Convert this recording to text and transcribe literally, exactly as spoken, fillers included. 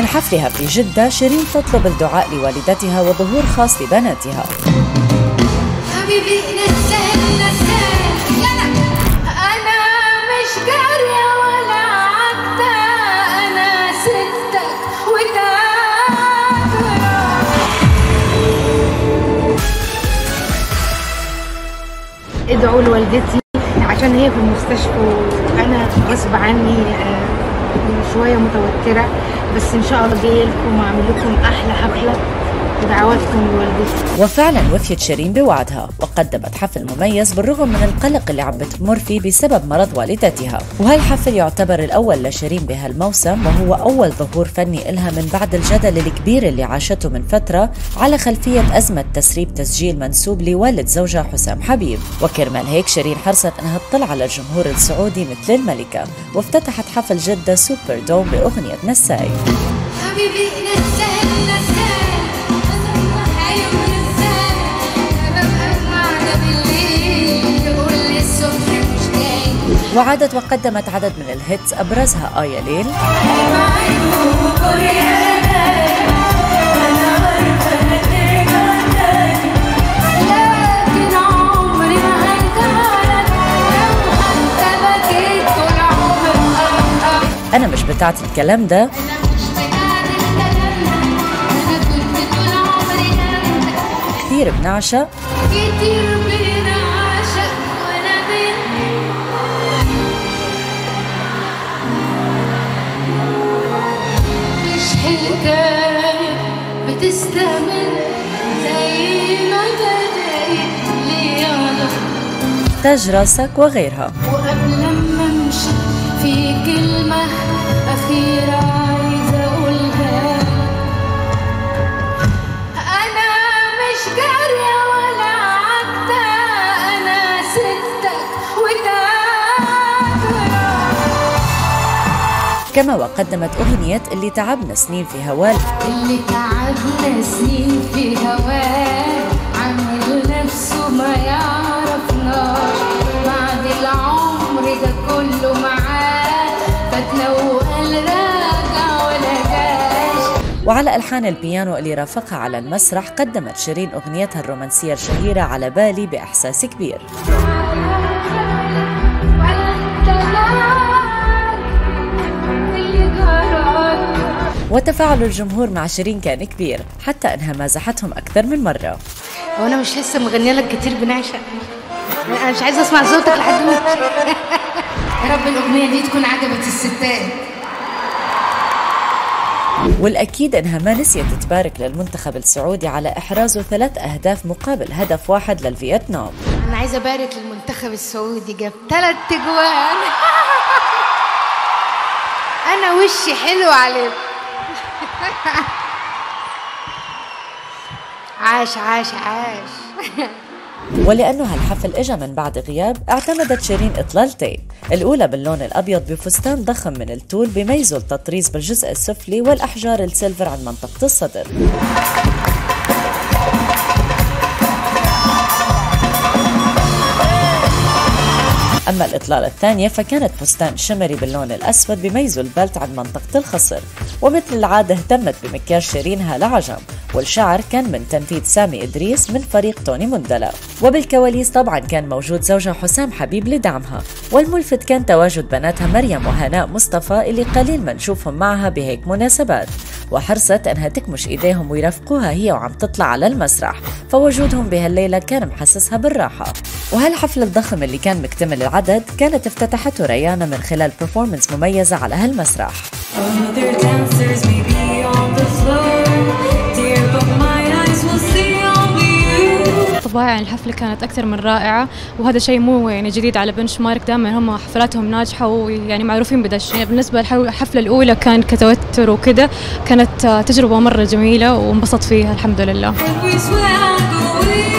من حفلها في جدة، شيرين تطلب الدعاء لوالدتها وظهور خاص لبناتها. حبيبي نسال نسال لا لا أنا مش جارية ولا عبدة، أنا ستك وكافرة. ادعوا لوالدتي عشان هي في المستشفى وانا غصب عني شويه متوتره، بس ان شاء الله جايه لكم واعمل لكم احلى حفله ودعواتكم لوالدتي. وفعلا وفيت شيرين بوعدها وقدمت حفل مميز بالرغم من القلق اللي عم بتمر فيه بسبب مرض والدتها. وهالحفل يعتبر الاول لشيرين بهالموسم، وهو اول ظهور فني إلها من بعد الجدل الكبير اللي عاشته من فتره على خلفيه ازمه تسريب تسجيل منسوب لوالد زوجها حسام حبيب. وكرمال هيك شيرين حرصت انها تطلع على الجمهور السعودي مثل الملكه، وافتتحت حفل جده سوبر دوم باغنيه نساي. حبيبي نسال نسال وعادت وقدمت عدد من الهيتس أبرزها آه يا ليل، أنا مش بتاعت الكلام ده، كتير بنعشق، كتير بنعشق وانا بنت مش حكاية بتستمر زي ما بدأت ليالي تاج راسك وغيرها. وقبل ما امشي في كلمة أخيرة عايزة أقولها، أنا مش جارية ولا عبدة، أنا ستك وكافرة. كما وقدمت أغنية اللي تعبنا سنين في هواه، اللي تعبنا سنين في هواه عامل نفسه ما يعرفناش، بعد العمر ده كله معاه فاتنا وقال راجع ولا جاش. وعلى ألحان البيانو اللي رافقها على المسرح قدمت شيرين أغنيتها الرومانسية الشهيرة على بالي بإحساس كبير. وتفاعل الجمهور مع شيرين كان كبير، حتى انها مازحتهم اكثر من مره. وانا مش لسه مغنيه لك كتير بنعشق؟ انا مش عايزه اسمع صوتك لحد ما يا رب الاغنيه دي تكون عجبت الستات. والاكيد انها ما نسيت تبارك للمنتخب السعودي على احرازه ثلاث اهداف مقابل هدف واحد للفيتنام. انا عايزه ابارك للمنتخب السعودي، جاب ثلاث اجوان. انا وشي حلو عليك. عاش عاش عاش. ولأنه هالحفل اجى من بعد غياب، اعتمدت شيرين إطلالتين، الأولى باللون الأبيض بفستان ضخم من التول بيميزه التطريز بالجزء السفلي والأحجار السيلفر عند منطقة الصدر. أما الإطلالة الثانية فكانت فستان شمري باللون الأسود بيميزه البلت عند منطقة الخصر. ومثل العادة اهتمت بمكياج شيرين هالعجم، والشعر كان من تنفيذ سامي إدريس من فريق توني مندلة. وبالكواليس طبعا كان موجود زوجها حسام حبيب لدعمها، والملفت كان تواجد بناتها مريم وهناء مصطفى اللي قليل ما نشوفهم معها بهيك مناسبات، وحرصت أنها تكمش إيديهم ويرافقوها هي وعم تطلع على المسرح، فوجودهم بهالليلة كان محسسها بالراحة. وهالحفل الضخم اللي كان مكتمل العدد كانت افتتحته ريانا من خلال برفورمنس مميزة على هالمسرح. طباعي عن الحفلة كانت أكثر من رائعة، وهذا شيء مو يعني جديد على بنش مارك، دائما هم حفلاتهم ناجحة ويعني معروفين بدا الشيء. بالنسبة للحفلة الأولى كان كتوتر وكذا، كانت تجربة مرة جميلة وانبسطت فيها الحمد لله.